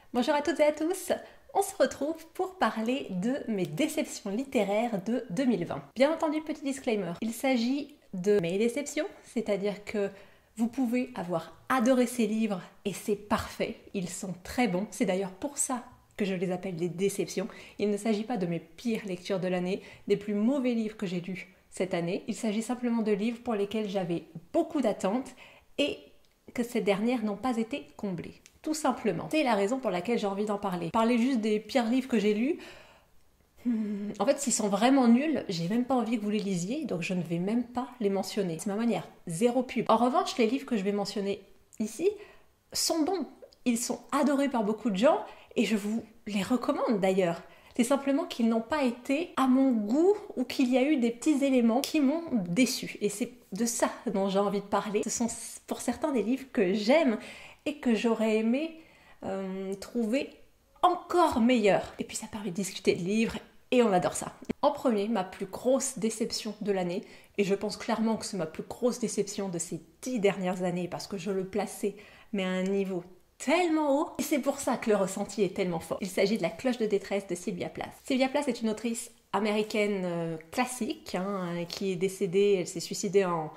Bonjour à toutes et à tous, on se retrouve pour parler de mes déceptions littéraires de 2020. Bien entendu, petit disclaimer, il s'agit de mes déceptions, c'est-à-dire que vous pouvez avoir adoré ces livres et c'est parfait, ils sont très bons, c'est d'ailleurs pour ça que je les appelle des déceptions. Il ne s'agit pas de mes pires lectures de l'année, des plus mauvais livres que j'ai lus cette année, il s'agit simplement de livres pour lesquels j'avais beaucoup d'attentes et que ces dernières n'ont pas été comblées. Tout simplement. C'est la raison pour laquelle j'ai envie d'en parler. Parler juste des pires livres que j'ai lus, en fait, s'ils sont vraiment nuls, j'ai même pas envie que vous les lisiez, donc je ne vais même pas les mentionner. C'est ma manière, zéro pub. En revanche, les livres que je vais mentionner ici sont bons. Ils sont adorés par beaucoup de gens et je vous les recommande d'ailleurs. C'est simplement qu'ils n'ont pas été à mon goût ou qu'il y a eu des petits éléments qui m'ont déçu. Et c'est de ça dont j'ai envie de parler. Ce sont pour certains des livres que j'aime et que j'aurais aimé trouver encore meilleurs. Et puis ça permet de discuter de livres et on adore ça. En premier, ma plus grosse déception de l'année, et je pense clairement que c'est ma plus grosse déception de ces 10 dernières années parce que je le plaçais mais à un niveau tellement haut, et c'est pour ça que le ressenti est tellement fort. Il s'agit de La Cloche de détresse de Sylvia Plath. Sylvia Plath est une autrice américaine classique qui est décédée, elle s'est suicidée en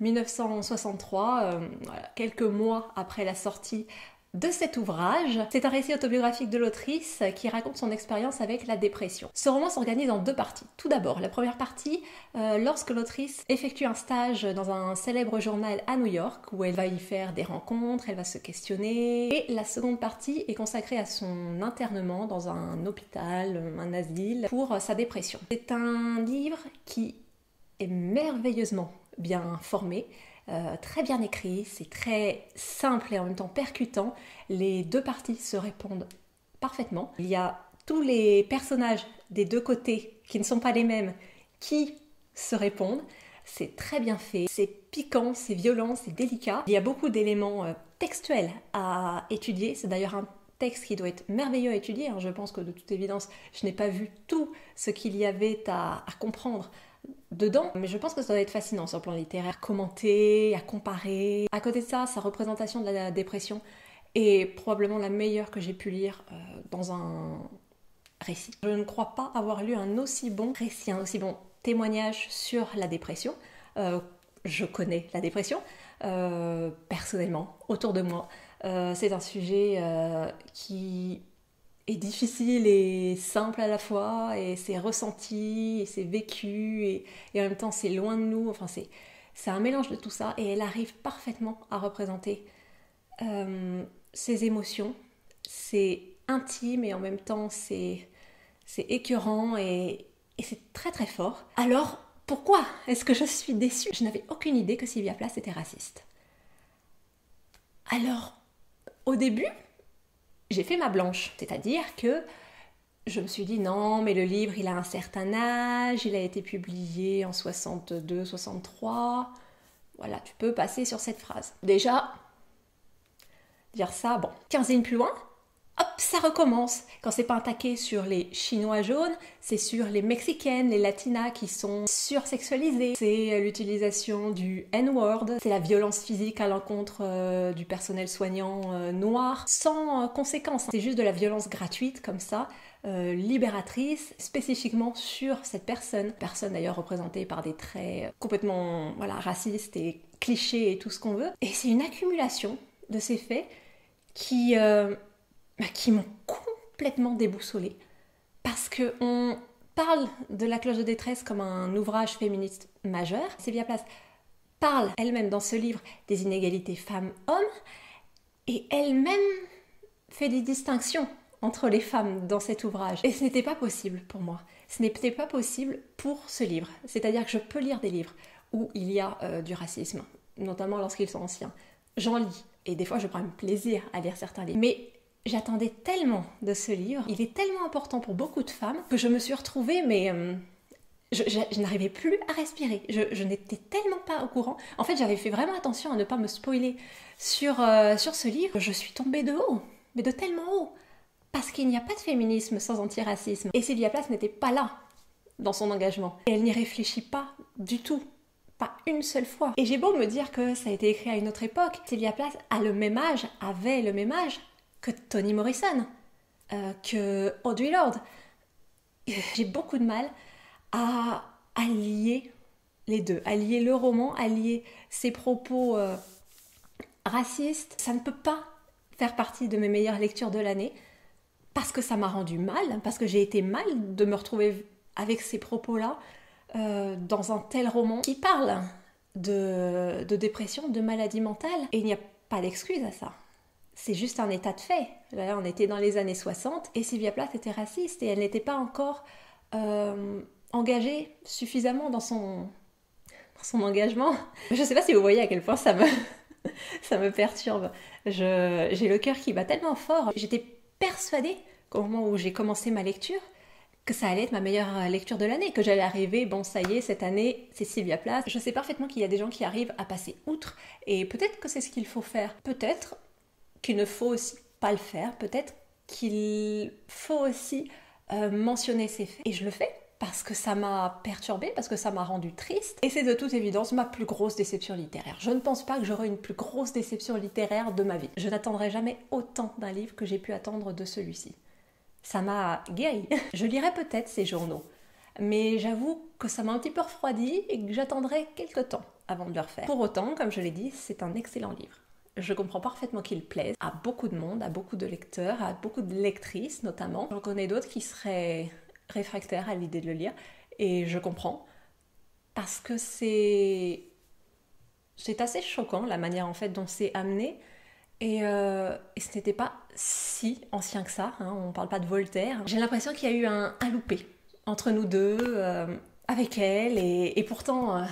1963, quelques mois après la sortie de cet ouvrage. C'est un récit autobiographique de l'autrice qui raconte son expérience avec la dépression. Ce roman s'organise en deux parties. Tout d'abord, la première partie, lorsque l'autrice effectue un stage dans un célèbre journal à New York, où elle va y faire des rencontres, elle va se questionner. Et la seconde partie est consacrée à son internement dans un hôpital, un asile, pour sa dépression. C'est un livre qui est merveilleusement bien formé, très bien écrit, c'est très simple et en même temps percutant. Les deux parties se répondent parfaitement. Il y a tous les personnages des deux côtés qui ne sont pas les mêmes qui se répondent. C'est très bien fait, c'est piquant, c'est violent, c'est délicat. Il y a beaucoup d'éléments textuels à étudier. C'est d'ailleurs un texte qui doit être merveilleux à étudier. Je pense que de toute évidence, je n'ai pas vu tout ce qu'il y avait à comprendre dedans, mais je pense que ça doit être fascinant sur le plan littéraire, commenter, à comparer. À côté de ça, sa représentation de la dépression est probablement la meilleure que j'ai pu lire dans un récit. Je ne crois pas avoir lu un aussi bon récit, un aussi bon témoignage sur la dépression. Je connais la dépression, personnellement, autour de moi. C'est un sujet qui est difficile et simple à la fois, et c'est ressenti, et c'est vécu, et en même temps c'est loin de nous, enfin c'est un mélange de tout ça, et elle arrive parfaitement à représenter ses émotions. C'est intime et en même temps c'est écœurant et c'est très très fort. Alors pourquoi est-ce que je suis déçue? Je n'avais aucune idée que Sylvia Plath était raciste. Alors, au début, j'ai fait ma blanche, c'est-à-dire que je me suis dit non, mais le livre il a un certain âge, il a été publié en 62, 63, voilà, tu peux passer sur cette phrase. Déjà, dire ça, bon, 15 lignes plus loin, hop, ça recommence. Quand c'est pas un taquet sur les Chinois jaunes, c'est sur les Mexicaines, les Latinas qui sont sursexualisées. C'est l'utilisation du N-word, c'est la violence physique à l'encontre du personnel soignant noir, sans conséquence. C'est juste de la violence gratuite comme ça, libératrice, spécifiquement sur cette personne. Personne d'ailleurs représentée par des traits complètement racistes et clichés et tout ce qu'on veut. Et c'est une accumulation de ces faits qui m'ont complètement déboussolée. Parce qu'on parle de La Cloche de détresse comme un ouvrage féministe majeur. Sylvia Plath parle elle-même dans ce livre des inégalités femmes-hommes et elle-même fait des distinctions entre les femmes dans cet ouvrage. Et ce n'était pas possible pour moi. Ce n'était pas possible pour ce livre. C'est-à-dire que je peux lire des livres où il y a du racisme, notamment lorsqu'ils sont anciens. J'en lis et des fois je prends un plaisir à lire certains livres. Mais j'attendais tellement de ce livre, il est tellement important pour beaucoup de femmes que je me suis retrouvée, mais je n'arrivais plus à respirer. Je n'étais tellement pas au courant. En fait, j'avais fait vraiment attention à ne pas me spoiler sur ce livre. Je suis tombée de haut, mais de tellement haut. Parce qu'il n'y a pas de féminisme sans antiracisme. Et Sylvia Plath n'était pas là dans son engagement. Et elle n'y réfléchit pas du tout. Pas une seule fois. Et j'ai beau me dire que ça a été écrit à une autre époque, Sylvia Plath avait le même âge que Toni Morrison. que Audre Lorde. J'ai beaucoup de mal à lier les deux, à lier le roman, à lier ses propos racistes. Ça ne peut pas faire partie de mes meilleures lectures de l'année parce que ça m'a rendu mal, parce que j'ai été mal de me retrouver avec ces propos-là dans un tel roman qui parle de dépression, de maladie mentale. Et il n'y a pas d'excuse à ça. C'est juste un état de fait. Là, on était dans les années 60 et Sylvia Plath était raciste et elle n'était pas encore engagée suffisamment dans son engagement. Je ne sais pas si vous voyez à quel point ça me perturbe. J'ai le cœur qui bat tellement fort. J'étais persuadée qu'au moment où j'ai commencé ma lecture, que ça allait être ma meilleure lecture de l'année, que j'allais arriver, bon ça y est, cette année, c'est Sylvia Plath. Je sais parfaitement qu'il y a des gens qui arrivent à passer outre, et peut-être que c'est ce qu'il faut faire. Peut-être qu'il ne faut aussi pas le faire, peut-être qu'il faut aussi mentionner ces faits. Et je le fais parce que ça m'a perturbée, parce que ça m'a rendue triste. Et c'est de toute évidence ma plus grosse déception littéraire. Je ne pense pas que j'aurai une plus grosse déception littéraire de ma vie. Je n'attendrai jamais autant d'un livre que j'ai pu attendre de celui-ci. Ça m'a guéri. Je lirai peut-être ces journaux, mais j'avoue que ça m'a un petit peu refroidi et que j'attendrai quelques temps avant de le refaire. Pour autant, comme je l'ai dit, c'est un excellent livre. Je comprends parfaitement qu'il plaise à beaucoup de monde, à beaucoup de lecteurs, à beaucoup de lectrices notamment. J'en connais d'autres qui seraient réfractaires à l'idée de le lire, et je comprends, parce que c'est assez choquant la manière en fait dont c'est amené. Et ce n'était pas si ancien que ça, hein, on ne parle pas de Voltaire. J'ai l'impression qu'il y a eu un loupé entre nous deux, avec elle, et pourtant,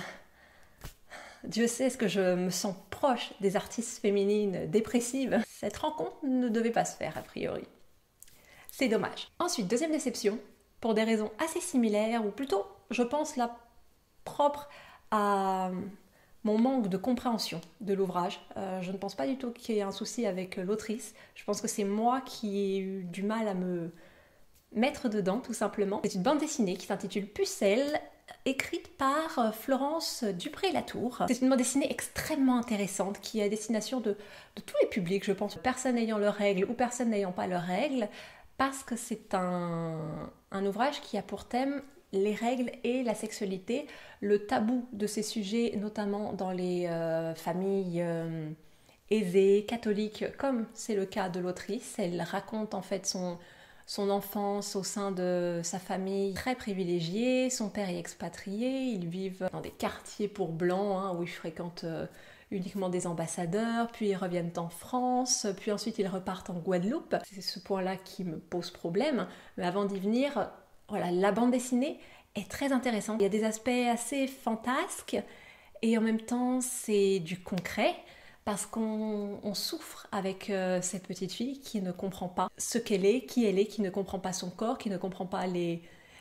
Dieu sait ce que je me sens proche des artistes féminines dépressives. Cette rencontre ne devait pas se faire, a priori. C'est dommage. Ensuite, deuxième déception, pour des raisons assez similaires, ou plutôt, je pense, là, propre à mon manque de compréhension de l'ouvrage. Je ne pense pas du tout qu'il y ait un souci avec l'autrice. Je pense que c'est moi qui ai eu du mal à me mettre dedans, tout simplement. C'est une bande dessinée qui s'intitule Pucelle, écrite par Florence Dupré-Latour. C'est une bande dessinée extrêmement intéressante qui est à destination de tous les publics, je pense, personnes ayant leurs règles ou personnes n'ayant pas leurs règles, parce que c'est un ouvrage qui a pour thème les règles et la sexualité, le tabou de ces sujets, notamment dans les familles aisées, catholiques, comme c'est le cas de l'autrice. Elle raconte en fait son enfance au sein de sa famille très privilégiée. Son père est expatrié, ils vivent dans des quartiers pour blancs, hein, où ils fréquentent uniquement des ambassadeurs, puis ils reviennent en France, puis ensuite ils repartent en Guadeloupe. C'est ce point-là qui me pose problème, mais avant d'y venir, voilà, la bande dessinée est très intéressante. Il y a des aspects assez fantasques et en même temps c'est du concret parce qu'on souffre avec cette petite fille qui ne comprend pas ce qu'elle est, qui ne comprend pas son corps, qui ne comprend pas les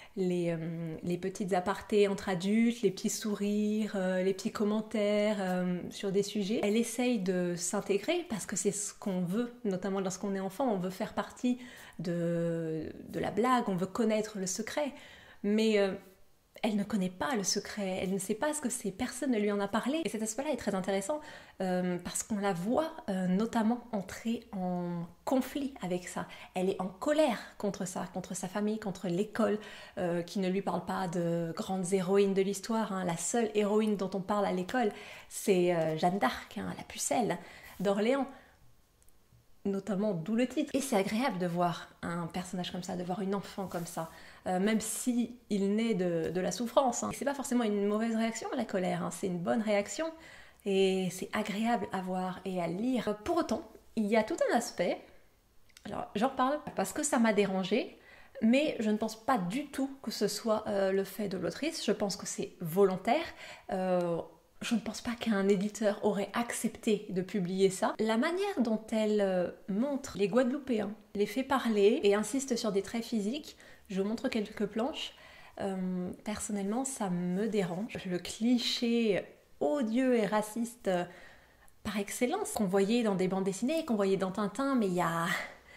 petites apartés entre adultes, les petits sourires, les petits commentaires sur des sujets. Elle essaye de s'intégrer parce que c'est ce qu'on veut, notamment lorsqu'on est enfant, on veut faire partie de la blague, on veut connaître le secret, mais elle ne connaît pas le secret, elle ne sait pas ce que c'est, personne ne lui en a parlé. Et cet aspect-là est très intéressant parce qu'on la voit notamment entrer en conflit avec ça. Elle est en colère contre ça, contre sa famille, contre l'école qui ne lui parle pas de grandes héroïnes de l'histoire. Hein. La seule héroïne dont on parle à l'école, c'est Jeanne d'Arc, hein, la pucelle d'Orléans. Notamment d'où le titre. Et c'est agréable de voir un personnage comme ça, de voir une enfant comme ça, même si il naît de la souffrance. Hein. C'est pas forcément une mauvaise réaction à la colère, hein. C'est une bonne réaction et c'est agréable à voir et à lire. Pour autant, il y a tout un aspect, alors j'en parle parce que ça m'a dérangée, mais je ne pense pas du tout que ce soit le fait de l'autrice, je pense que c'est volontaire. Je ne pense pas qu'un éditeur aurait accepté de publier ça. La manière dont elle montre les Guadeloupéens, les fait parler et insiste sur des traits physiques, je vous montre quelques planches. Personnellement, ça me dérange. Le cliché odieux et raciste par excellence qu'on voyait dans des bandes dessinées, qu'on voyait dans Tintin, mais il y a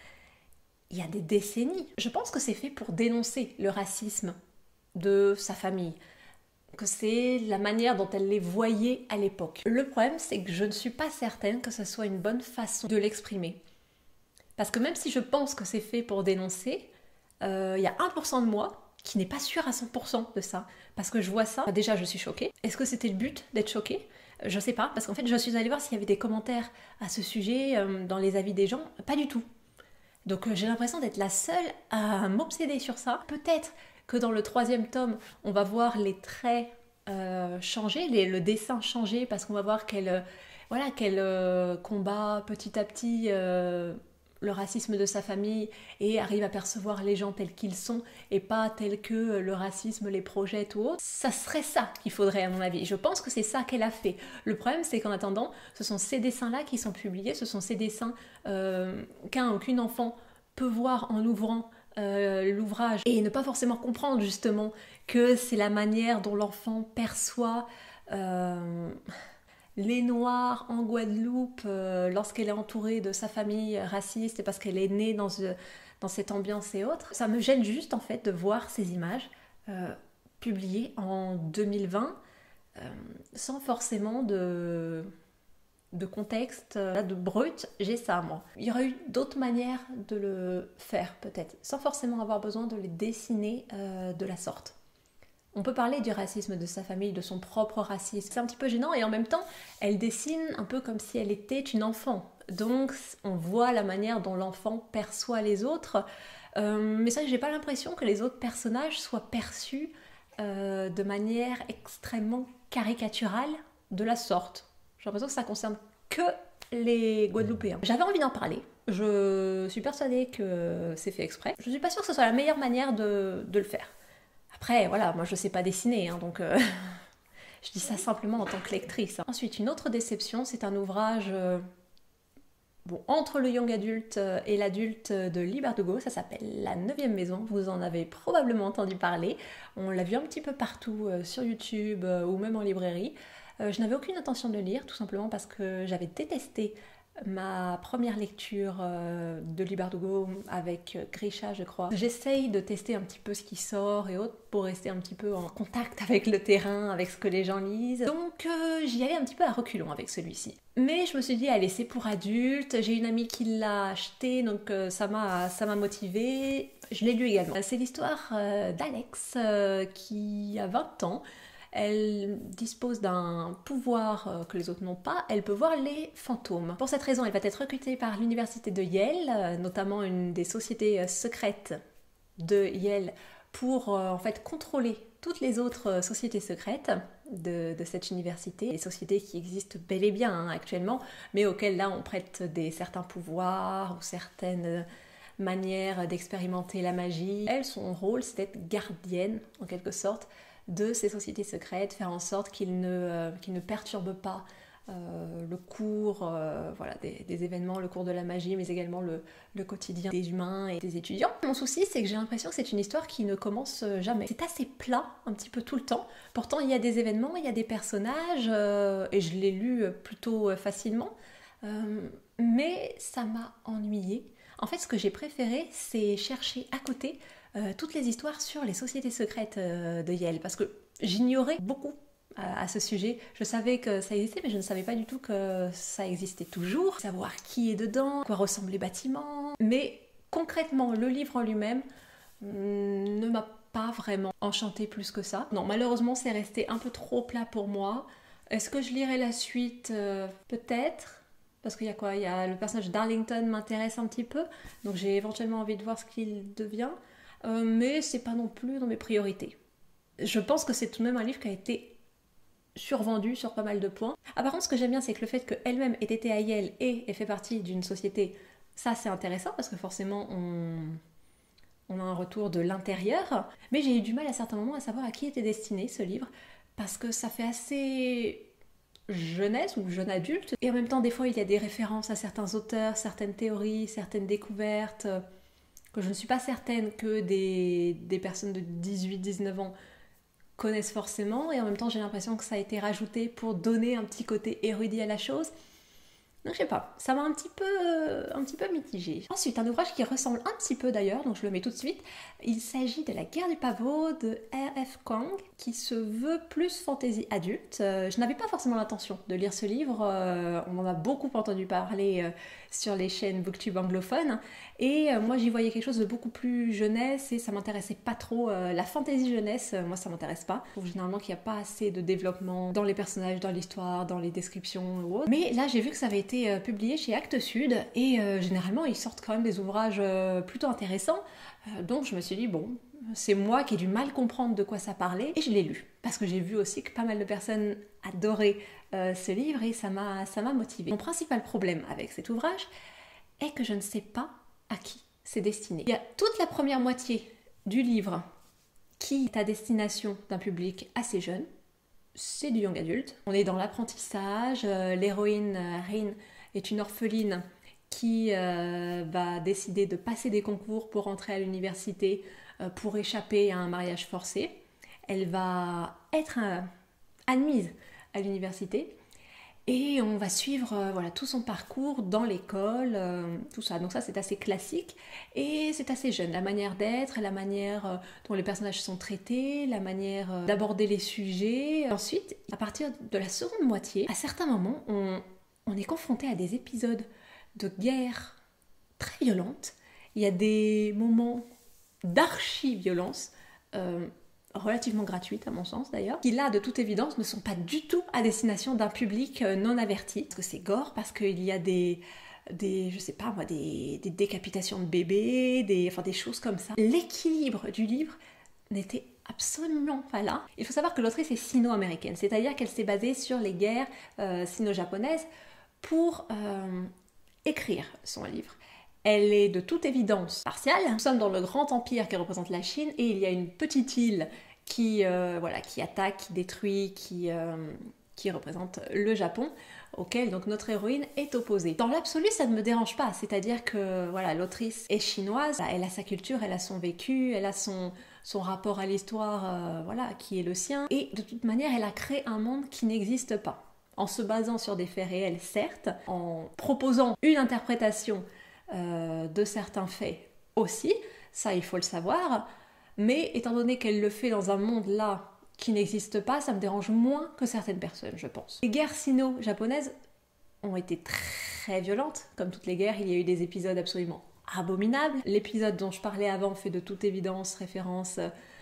des décennies. Je pense que c'est fait pour dénoncer le racisme de sa famille, que c'est la manière dont elle les voyait à l'époque. Le problème, c'est que je ne suis pas certaine que ce soit une bonne façon de l'exprimer. Parce que même si je pense que c'est fait pour dénoncer, il y a 1% de moi qui n'est pas sûr à 100% de ça. Parce que je vois ça, déjà je suis choquée. Est-ce que c'était le but d'être choquée? Je sais pas, parce qu'en fait je suis allée voir s'il y avait des commentaires à ce sujet dans les avis des gens. Pas du tout. Donc j'ai l'impression d'être la seule à m'obséder sur ça. Peut-être que dans le 3e tome, on va voir les traits changer, le dessin changer, parce qu'on va voir qu'elle combat petit à petit le racisme de sa famille et arrive à percevoir les gens tels qu'ils sont et pas tels que le racisme les projette ou autre. Ça serait ça qu'il faudrait à mon avis. Je pense que c'est ça qu'elle a fait. Le problème c'est qu'en attendant, ce sont ces dessins-là qui sont publiés, ce sont ces dessins qu'un ou qu'une enfant peut voir en ouvrant l'ouvrage et ne pas forcément comprendre justement que c'est la manière dont l'enfant perçoit les Noirs en Guadeloupe lorsqu'elle est entourée de sa famille raciste et parce qu'elle est née dans cette ambiance et autres. Ça me gêne juste en fait de voir ces images publiées en 2020 sans forcément de contexte, de brut, j'ai ça moi. Il y aurait eu d'autres manières de le faire peut-être, sans forcément avoir besoin de les dessiner de la sorte. On peut parler du racisme de sa famille, de son propre racisme. C'est un petit peu gênant et en même temps, elle dessine un peu comme si elle était une enfant. Donc on voit la manière dont l'enfant perçoit les autres. Mais ça, j'ai pas l'impression que les autres personnages soient perçus de manière extrêmement caricaturale de la sorte. J'ai l'impression que ça concerne que les Guadeloupéens. J'avais envie d'en parler. Je suis persuadée que c'est fait exprès. Je suis pas sûre que ce soit la meilleure manière de le faire. Après, voilà, moi je sais pas dessiner, hein, donc je dis ça simplement en tant que lectrice. Hein. Ensuite, une autre déception, c'est un ouvrage entre le young adulte et l'adulte de Lee Bardugo. Ça s'appelle La 9e maison. Vous en avez probablement entendu parler. On l'a vu un petit peu partout sur YouTube ou même en librairie. Je n'avais aucune intention de le lire, tout simplement parce que j'avais détesté ma première lecture de Lee Bardugo avec Grisha, je crois. J'essaye de tester un petit peu ce qui sort et autres pour rester un petit peu en contact avec le terrain, avec ce que les gens lisent. Donc j'y allais un petit peu à reculons avec celui-ci. Mais je me suis dit, allez, c'est pour adultes. J'ai une amie qui l'a acheté, donc ça m'a motivée. Je l'ai lu également. C'est l'histoire d'Alex qui a 20 ans. Elle dispose d'un pouvoir que les autres n'ont pas, elle peut voir les fantômes. Pour cette raison, elle va être recrutée par l'université de Yale, notamment une des sociétés secrètes de Yale, pour en fait contrôler toutes les autres sociétés secrètes de cette université, des sociétés qui existent bel et bien hein, actuellement, mais auxquelles là on prête certains pouvoirs ou certaines manières d'expérimenter la magie. Elle, son rôle, c'est d'être gardienne en quelque sorte de ces sociétés secrètes, faire en sorte qu'ils ne perturbent pas le cours des événements, le cours de la magie, mais également le quotidien des humains et des étudiants. Mon souci, c'est que j'ai l'impression que c'est une histoire qui ne commence jamais. C'est assez plat, un petit peu tout le temps. Pourtant, il y a des événements, il y a des personnages, et je l'ai lu plutôt facilement, mais ça m'a ennuyée. En fait, ce que j'ai préféré, c'est chercher à côté toutes les histoires sur les sociétés secrètes de Yale, parce que j'ignorais beaucoup à ce sujet. Je savais que ça existait, mais je ne savais pas du tout que ça existait toujours. Savoir qui est dedans, à quoi ressemblent les bâtiments. Mais concrètement, le livre en lui-même ne m'a pas vraiment enchantée plus que ça. Non, malheureusement, c'est resté un peu trop plat pour moi. Est-ce que je lirai la suite peut-être. Parce qu'il y a quoi? Il y a le personnage d'Arlington m'intéresse un petit peu, donc j'ai éventuellement envie de voir ce qu'il devient. Mais c'est pas non plus dans mes priorités. Je pense que c'est tout de même un livre qui a été survendu sur pas mal de points. Ah, par contre, ce que j'aime bien, c'est que le fait qu'elle-même ait été à Yale et ait fait partie d'une société, ça c'est intéressant parce que forcément on a un retour de l'intérieur. Mais j'ai eu du mal à certains moments à savoir à qui était destiné ce livre parce que ça fait assez jeunesse ou jeune adulte. Et en même temps, des fois, il y a des références à certains auteurs, certaines théories, certaines découvertes que je ne suis pas certaine que des personnes de 18-19 ans connaissent forcément, et en même temps j'ai l'impression que ça a été rajouté pour donner un petit côté érudit à la chose. Donc je sais pas, ça m'a un petit peu mitigée. Ensuite, un ouvrage qui ressemble un petit peu d'ailleurs, donc je le mets tout de suite. Il s'agit de La guerre du pavot de R.F. Kuang, qui se veut plus fantasy adulte. Je n'avais pas forcément l'intention de lire ce livre, on en a beaucoup entendu parler sur les chaînes booktube anglophones, et moi j'y voyais quelque chose de beaucoup plus jeunesse, et ça m'intéressait pas trop. La fantasy jeunesse, moi ça m'intéresse pas. Je trouve généralement qu'il n'y a pas assez de développement dans les personnages, dans l'histoire, dans les descriptions ou autre. Mais là j'ai vu que ça avait été publié chez Actes Sud, et généralement ils sortent quand même des ouvrages plutôt intéressants, donc je me suis dit bon, c'est moi qui ai du mal comprendre de quoi ça parlait, et je l'ai lu, parce que j'ai vu aussi que pas mal de personnes adoraient ce livre, et ça m'a motivée. Mon principal problème avec cet ouvrage est que je ne sais pas à qui c'est destiné. Il y a toute la première moitié du livre qui est à destination d'un public assez jeune. C'est du young adulte. On est dans l'apprentissage. L'héroïne Rin est une orpheline qui va décider de passer des concours pour entrer à l'université pour échapper à un mariage forcé. Elle va être admise à l'université et on va suivre voilà, tout son parcours dans l'école, tout ça. Donc ça c'est assez classique et c'est assez jeune. La manière d'être, la manière dont les personnages sont traités, la manière d'aborder les sujets. Ensuite, à partir de la seconde moitié, à certains moments, on est confronté à des épisodes de guerre très violentes. Il y a des moments d'archi-violence, relativement gratuite à mon sens d'ailleurs, qui là de toute évidence ne sont pas du tout à destination d'un public non averti, parce que c'est gore, parce qu'il y a des je sais pas moi, des décapitations de bébés, des choses comme ça. L'équilibre du livre n'était absolument pas là. Il faut savoir que l'autrice est sino-américaine, c'est-à-dire qu'elle s'est basée sur les guerres sino-japonaises pour écrire son livre. Elle est de toute évidence partiale. Nous sommes dans le grand empire qui représente la Chine, et il y a une petite île qui attaque, qui détruit, qui représente le Japon, auquel donc notre héroïne est opposée. Dans l'absolu, ça ne me dérange pas, c'est-à-dire que voilà, l'autrice est chinoise, elle a sa culture, elle a son vécu, elle a son rapport à l'histoire voilà, qui est le sien, et de toute manière, elle a créé un monde qui n'existe pas. En se basant sur des faits réels, certes, en proposant une interprétation de certains faits aussi, ça il faut le savoir, mais étant donné qu'elle le fait dans un monde là qui n'existe pas, ça me dérange moins que certaines personnes, je pense. Les guerres sino-japonaises ont été très violentes, comme toutes les guerres, il y a eu des épisodes absolument abominables. L'épisode dont je parlais avant fait de toute évidence référence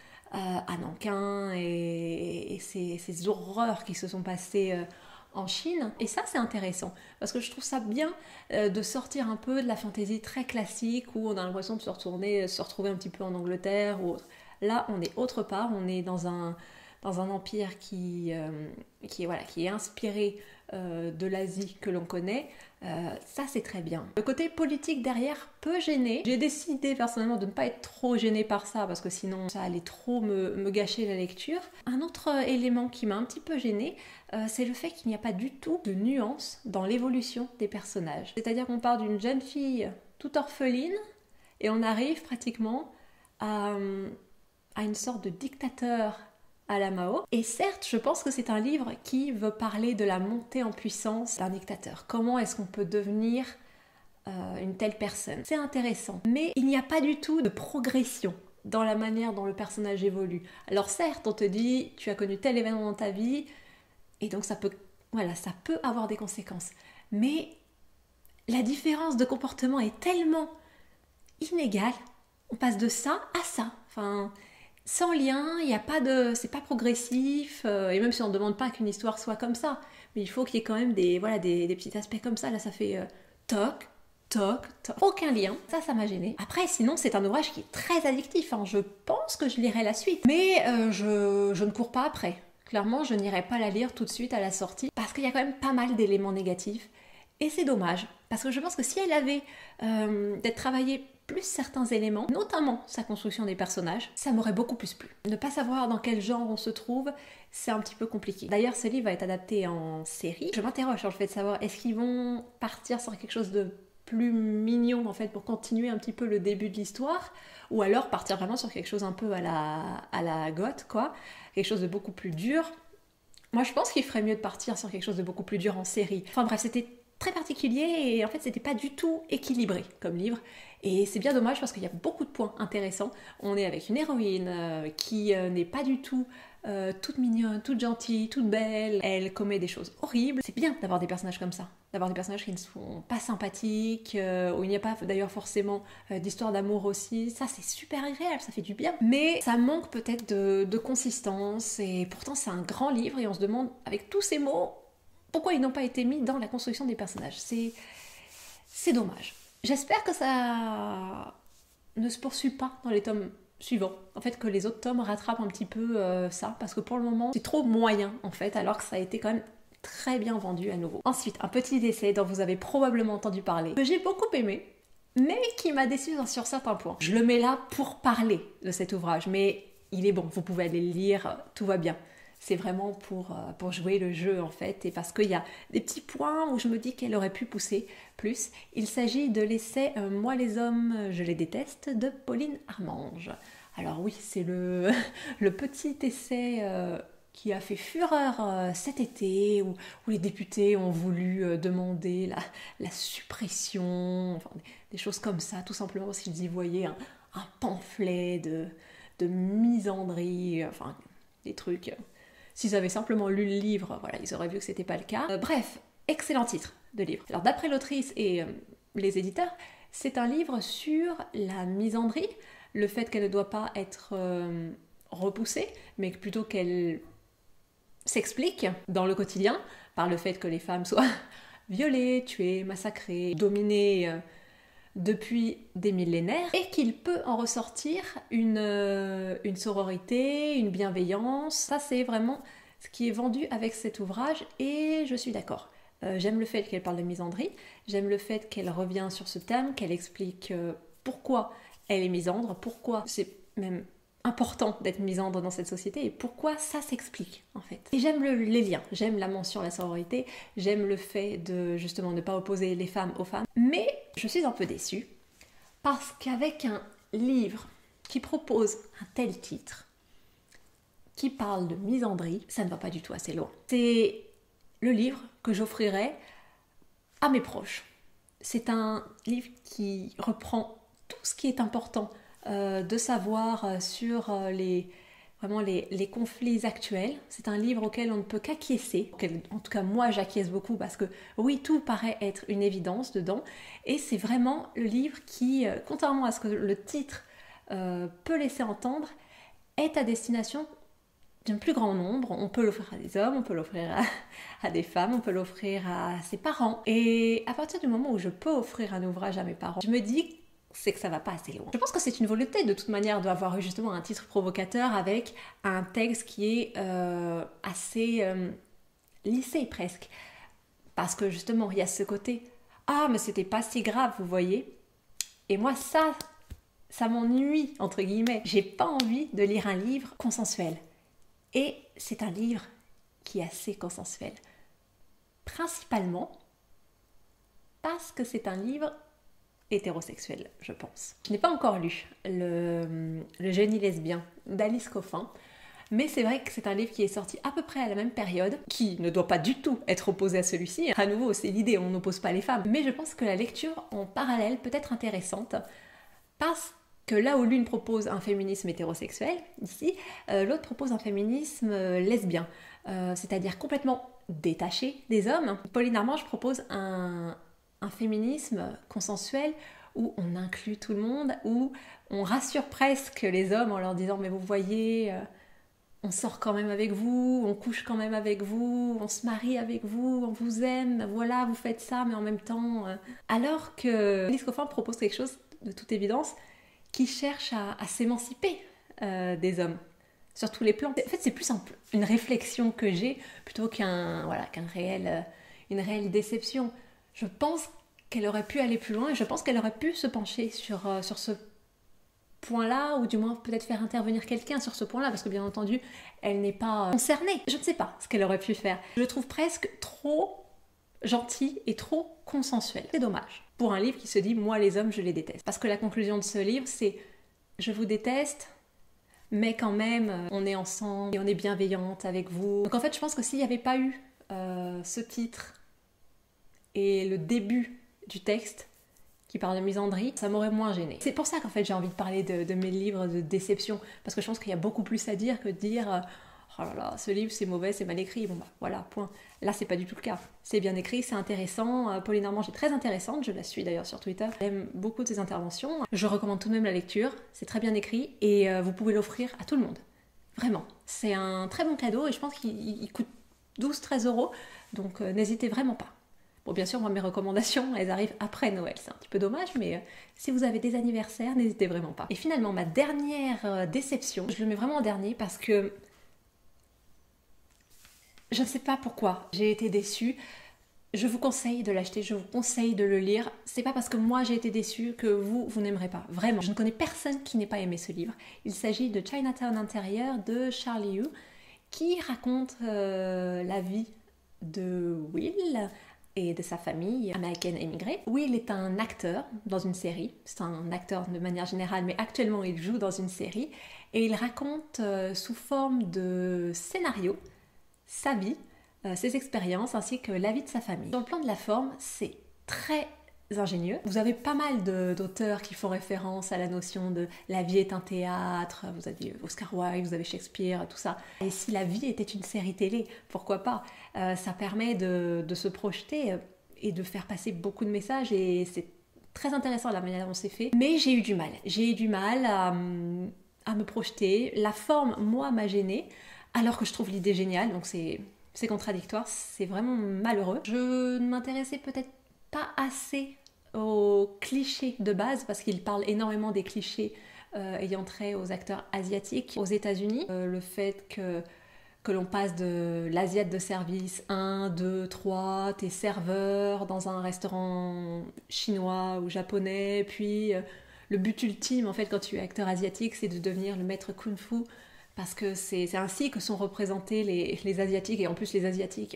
à Nankin et ces horreurs qui se sont passées en Chine, et ça c'est intéressant parce que je trouve ça bien de sortir un peu de la fantaisie très classique où on a l'impression de se retrouver un petit peu en Angleterre ou autre. Là on est autre part, on est dans un empire qui est inspiré de l'Asie que l'on connaît. Ça c'est très bien. Le côté politique derrière peut gêner. J'ai décidé personnellement de ne pas être trop gênée par ça parce que sinon ça allait trop me gâcher la lecture. Un autre élément qui m'a un petit peu gênée, c'est le fait qu'il n'y a pas du tout de nuance dans l'évolution des personnages. C'est-à-dire qu'on part d'une jeune fille toute orpheline et on arrive pratiquement à une sorte de dictateur à la Mao. Et certes, je pense que c'est un livre qui veut parler de la montée en puissance d'un dictateur. Comment est-ce qu'on peut devenir une telle personne? C'est intéressant. Mais il n'y a pas du tout de progression dans la manière dont le personnage évolue. Alors certes, on te dit, tu as connu tel événement dans ta vie, et donc ça peut avoir des conséquences. Mais la différence de comportement est tellement inégale. On passe de ça à ça. Enfin, sans lien, il y a pas de, c'est pas progressif, et même si on ne demande pas qu'une histoire soit comme ça, mais il faut qu'il y ait quand même des petits aspects comme ça. Là, ça fait toc, toc, toc. Aucun lien. Ça m'a gênée. Après, sinon, c'est un ouvrage qui est très addictif. Hein. Je pense que je lirai la suite, mais je ne cours pas après. Clairement, je n'irai pas la lire tout de suite à la sortie, parce qu'il y a quand même pas mal d'éléments négatifs, et c'est dommage, parce que je pense que si elle avait d'être travaillée plus certains éléments, notamment sa construction des personnages, ça m'aurait beaucoup plus plu. Ne pas savoir dans quel genre on se trouve, c'est un petit peu compliqué. D'ailleurs, ce livre va être adapté en série. Je m'interroge sur le fait de savoir, est-ce qu'ils vont partir sur quelque chose de plus mignon, en fait, pour continuer un petit peu le début de l'histoire, ou alors partir vraiment sur quelque chose un peu à la goth, quoi, quelque chose de beaucoup plus dur. Moi, je pense qu'il ferait mieux de partir sur quelque chose de beaucoup plus dur en série. Enfin bref, c'était très particulier et en fait c'était pas du tout équilibré comme livre. Et c'est bien dommage parce qu'il y a beaucoup de points intéressants. On est avec une héroïne qui n'est pas du tout toute mignonne, toute gentille, toute belle. Elle commet des choses horribles. C'est bien d'avoir des personnages comme ça. D'avoir des personnages qui ne sont pas sympathiques, où il n'y a pas d'ailleurs forcément d'histoire d'amour aussi. Ça c'est super agréable, ça fait du bien. Mais ça manque peut-être de consistance et pourtant c'est un grand livre et on se demande avec tous ces mots pourquoi ils n'ont pas été mis dans la construction des personnages. C'est dommage. J'espère que ça ne se poursuit pas dans les tomes suivants. En fait, que les autres tomes rattrapent un petit peu ça, parce que pour le moment, c'est trop moyen, en fait, alors que ça a été quand même très bien vendu à nouveau. Ensuite, un petit essai dont vous avez probablement entendu parler, que j'ai beaucoup aimé, mais qui m'a déçu sur certains points. Je le mets là pour parler de cet ouvrage, mais il est bon, vous pouvez aller le lire, tout va bien. C'est vraiment pour jouer le jeu en fait, et parce qu'il y a des petits points où je me dis qu'elle aurait pu pousser plus. Il s'agit de l'essai Moi les hommes, je les déteste de Pauline Armange. Alors oui, c'est le petit essai qui a fait fureur cet été, où les députés ont voulu demander la suppression, enfin, des choses comme ça, tout simplement parce qu'ils y voyaient un pamphlet de misandrie, enfin des trucs... S'ils avaient simplement lu le livre, voilà, ils auraient vu que c'était pas le cas. Bref, excellent titre de livre. Alors d'après l'autrice et les éditeurs, c'est un livre sur la misandrie, le fait qu'elle ne doit pas être repoussée, mais plutôt qu'elle s'explique dans le quotidien par le fait que les femmes soient violées, tuées, massacrées, dominées depuis des millénaires, et qu'il peut en ressortir une sororité, une bienveillance. Ça c'est vraiment ce qui est vendu avec cet ouvrage et je suis d'accord. J'aime le fait qu'elle parle de misandrie, j'aime le fait qu'elle revient sur ce thème, qu'elle explique pourquoi elle est misandre, pourquoi c'est même important d'être misandre dans cette société et pourquoi ça s'explique en fait. Et j'aime les liens, j'aime la mention de la sororité, j'aime le fait de justement ne pas opposer les femmes aux femmes, mais je suis un peu déçue parce qu'avec un livre qui propose un tel titre, qui parle de misandrie, ça ne va pas du tout assez loin. C'est le livre que j'offrirais à mes proches. C'est un livre qui reprend tout ce qui est important de savoir sur vraiment les conflits actuels. C'est un livre auquel on ne peut qu'acquiescer, en tout cas moi j'acquiesce beaucoup parce que oui, tout paraît être une évidence dedans et c'est vraiment le livre qui, contrairement à ce que le titre peut laisser entendre, est à destination d'un plus grand nombre. On peut l'offrir à des hommes, on peut l'offrir à des femmes, on peut l'offrir à ses parents. Et à partir du moment où je peux offrir un ouvrage à mes parents, je me dis c'est que ça va pas assez loin. Je pense que c'est une volonté de toute manière d'avoir eu justement un titre provocateur avec un texte qui est assez lissé presque. Parce que justement, il y a ce côté « Ah, mais c'était pas si grave, vous voyez ?» Et moi, ça m'ennuie, entre guillemets. J'ai pas envie de lire un livre consensuel. Et c'est un livre qui est assez consensuel. Principalement parce que c'est un livre hétérosexuel, je pense. Je n'ai pas encore lu le génie lesbien d'Alice Coffin, mais c'est vrai que c'est un livre qui est sorti à peu près à la même période, qui ne doit pas du tout être opposé à celui-ci. À nouveau, c'est l'idée, on n'oppose pas les femmes. Mais je pense que la lecture en parallèle peut être intéressante, parce que là où l'une propose un féminisme hétérosexuel, ici, l'autre propose un féminisme lesbien, c'est-à-dire complètement détaché des hommes. Pauline Armange propose un féminisme consensuel où on inclut tout le monde, où on rassure presque les hommes en leur disant « mais vous voyez, on sort quand même avec vous, on couche quand même avec vous, on se marie avec vous, on vous aime, voilà, vous faites ça, mais en même temps... » Alors que Alice Coffin propose quelque chose, de toute évidence, qui cherche à s'émanciper des hommes, sur tous les plans. En fait, c'est plus une réflexion que j'ai, plutôt qu'une réelle déception. Je pense qu'elle aurait pu aller plus loin et je pense qu'elle aurait pu se pencher sur ce point-là, ou du moins peut-être faire intervenir quelqu'un sur ce point-là, parce que bien entendu, elle n'est pas concernée. Je ne sais pas ce qu'elle aurait pu faire. Je le trouve presque trop gentil et trop consensuel. C'est dommage. Pour un livre qui se dit « moi les hommes, je les déteste ». Parce que la conclusion de ce livre, c'est « je vous déteste ». Mais quand même, on est ensemble et on est bienveillante avec vous. Donc en fait, je pense que s'il n'y avait pas eu ce titre et le début du texte qui parle de misandrie, ça m'aurait moins gêné. C'est pour ça qu'en fait j'ai envie de parler de mes livres de déception, parce que je pense qu'il y a beaucoup plus à dire que de dire oh là là, ce livre c'est mauvais, c'est mal écrit, bon bah voilà, point. Là c'est pas du tout le cas. C'est bien écrit, c'est intéressant, Pauline Armange est très intéressante, je la suis d'ailleurs sur Twitter, j'aime beaucoup de ses interventions, je recommande tout de même la lecture, c'est très bien écrit et vous pouvez l'offrir à tout le monde. Vraiment, c'est un très bon cadeau et je pense qu'il coûte 12-13 €, donc n'hésitez vraiment pas. Bon, bien sûr, moi, mes recommandations, elles arrivent après Noël. C'est un petit peu dommage, mais si vous avez des anniversaires, n'hésitez vraiment pas. Et finalement, ma dernière déception, je le mets vraiment en dernier parce que je ne sais pas pourquoi j'ai été déçue. Je vous conseille de l'acheter, je vous conseille de le lire. C'est pas parce que moi j'ai été déçue que vous n'aimerez pas. Vraiment, je ne connais personne qui n'ait pas aimé ce livre. Il s'agit de Chinatown intérieur de Charlie Yu, qui raconte la vie de Will et de sa famille américaine émigrée. Will est un acteur dans une série, c'est un acteur de manière générale, mais actuellement il joue dans une série, et il raconte sous forme de scénario sa vie, ses expériences, ainsi que la vie de sa famille. Dans le plan de la forme, c'est très ingénieux. Vous avez pas mal d'auteurs qui font référence à la notion de la vie est un théâtre, vous avez Oscar Wilde, vous avez Shakespeare, tout ça. Et si la vie était une série télé, pourquoi pas? Ça permet de se projeter et de faire passer beaucoup de messages et c'est très intéressant la manière dont c'est fait. Mais j'ai eu du mal à me projeter. La forme, moi, m'a gênée, alors que je trouve l'idée géniale, donc c'est contradictoire, c'est vraiment malheureux. Je ne m'intéressais peut-être pas assez aux clichés de base, parce qu'il parle énormément des clichés ayant trait aux acteurs asiatiques aux États-Unis. Le fait que l'on passe de l'asiate de service 1, 2, 3, t'es serveur dans un restaurant chinois ou japonais, puis le but ultime en fait quand tu es acteur asiatique, c'est de devenir le maître kung-fu, parce que c'est ainsi que sont représentés les Asiatiques, et en plus les Asiatiques.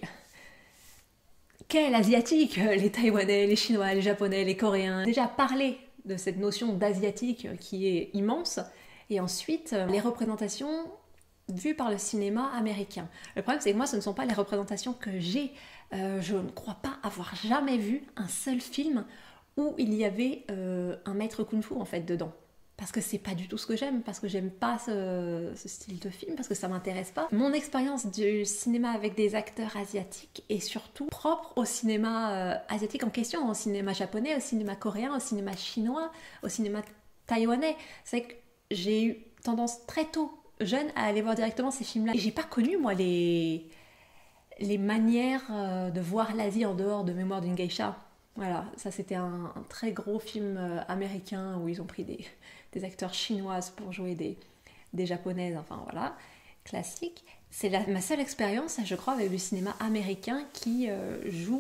Quels Asiatiques? Les Taïwanais, les Chinois, les Japonais, les Coréens. Déjà parler de cette notion d'asiatique qui est immense, et ensuite les représentations vues par le cinéma américain. Le problème c'est que moi ce ne sont pas les représentations que j'ai. Je ne crois pas avoir jamais vu un seul film où il y avait un maître kung-fu en fait dedans. Parce que c'est pas du tout ce que j'aime, parce que j'aime pas ce style de film, parce que ça m'intéresse pas. Mon expérience du cinéma avec des acteurs asiatiques est surtout propre au cinéma asiatique en question, au cinéma japonais, au cinéma coréen, au cinéma chinois, au cinéma taïwanais. C'est que j'ai eu tendance très tôt, jeune, à aller voir directement ces films-là. Et j'ai pas connu, moi, les manières de voir l'Asie en dehors de Mémoire d'une geisha. Voilà, ça c'était un très gros film américain où ils ont pris des acteurs chinoises pour jouer des japonaises, enfin voilà, classique. C'est ma seule expérience, je crois, avec le cinéma américain qui joue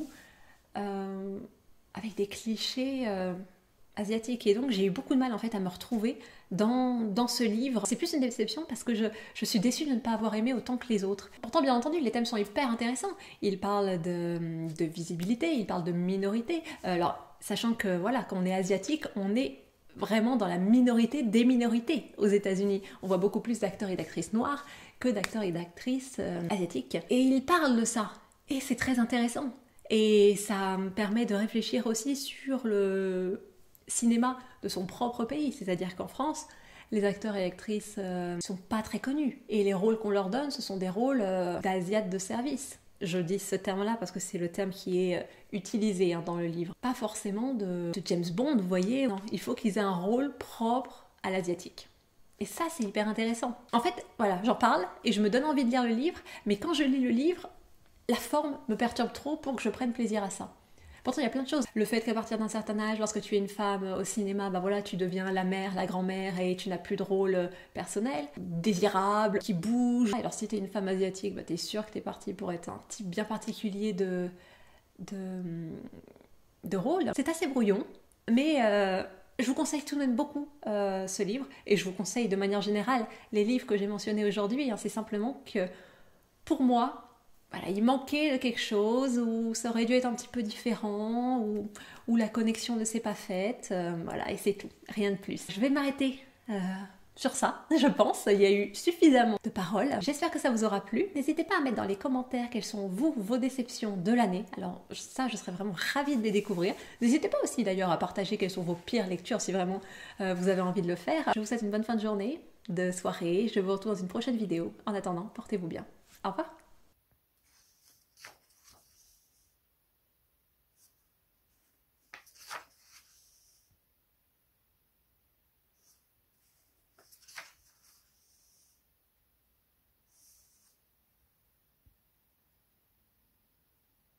avec des clichés asiatiques. Et donc j'ai eu beaucoup de mal en fait à me retrouver dans ce livre. C'est plus une déception parce que je suis déçue de ne pas avoir aimé autant que les autres. Pourtant, bien entendu, les thèmes sont hyper intéressants. Il parle de visibilité, il parle de minorité. Alors, sachant que voilà, quand on est asiatique, on est vraiment dans la minorité des minorités aux États-Unis. On voit beaucoup plus d'acteurs et d'actrices noirs que d'acteurs et d'actrices asiatiques. Et il parle de ça. Et c'est très intéressant. Et ça me permet de réfléchir aussi sur le cinéma de son propre pays. C'est-à-dire qu'en France, les acteurs et actrices ne sont pas très connus. Et les rôles qu'on leur donne, ce sont des rôles d'asiates de service. Je dis ce terme-là parce que c'est le terme qui est utilisé dans le livre. Pas forcément de James Bond, vous voyez. Non, il faut qu'ils aient un rôle propre à l'asiatique. Et ça, c'est hyper intéressant. En fait, voilà, j'en parle et je me donne envie de lire le livre, mais quand je lis le livre, la forme me perturbe trop pour que je prenne plaisir à ça. Pourtant, il y a plein de choses. Le fait qu'à partir d'un certain âge, lorsque tu es une femme au cinéma, bah voilà, tu deviens la mère, la grand-mère et tu n'as plus de rôle personnel, désirable, qui bouge. Alors si tu es une femme asiatique, bah, tu es sûre que tu es partie pour être un type bien particulier de rôle. C'est assez brouillon, mais je vous conseille tout de même beaucoup ce livre, et je vous conseille de manière générale les livres que j'ai mentionnés aujourd'hui. C'est simplement que pour moi, voilà, il manquait quelque chose, ou ça aurait dû être un petit peu différent, ou la connexion ne s'est pas faite, voilà, et c'est tout, rien de plus. Je vais m'arrêter sur ça, je pense. Il y a eu suffisamment de paroles. J'espère que ça vous aura plu. N'hésitez pas à mettre dans les commentaires quelles sont vos déceptions de l'année. Alors ça, je serais vraiment ravie de les découvrir. N'hésitez pas aussi d'ailleurs à partager quelles sont vos pires lectures si vraiment vous avez envie de le faire. Je vous souhaite une bonne fin de journée, de soirée. Je vous retrouve dans une prochaine vidéo. En attendant, portez-vous bien. Au revoir.